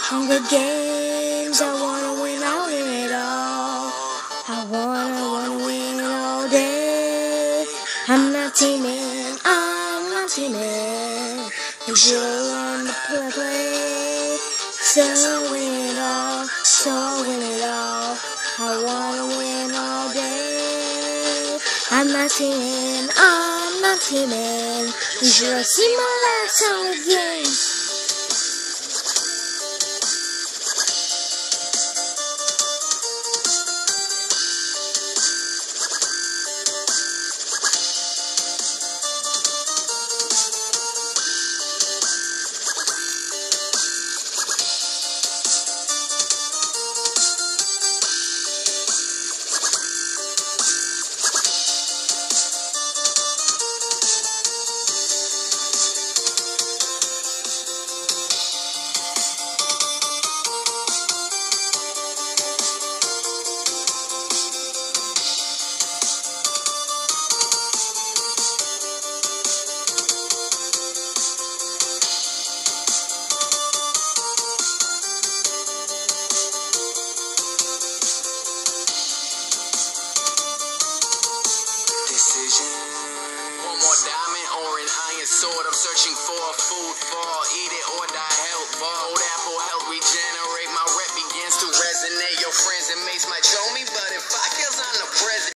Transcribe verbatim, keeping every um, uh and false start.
Hunger Games, I wanna win, I'll win it all. I wanna, wanna win all day. I'm not teaming, I'm not teaming. I'm sure learn to play, play. So I'll win it all, so I'll win it all. I wanna win all day. I'm not teaming, I'm not teaming. You should have seen my last Hunger Games. One more diamond or an iron sword. I'm searching for a food for. Eat it or die health bar. Old apple help regenerate. My rep begins to resonate. Your friends and mates might show me, but if I kills, I'm the president.